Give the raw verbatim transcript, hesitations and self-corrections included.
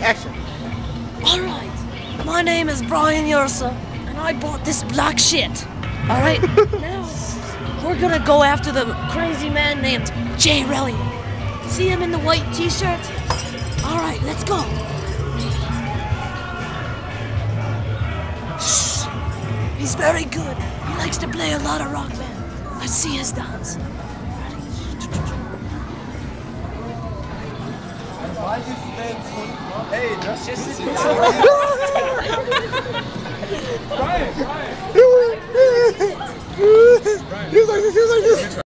Action. Alright, my name is Brian Yersa, and I bought this black shit. Alright, now we're gonna go after the crazy man named J.relly. See him in the white t-shirt? Alright, let's go. Shh. He's very good. He likes to play a lot of rock band. Let's see his dance. Hey, that's just Brian, Brian. He was like this, he was like this.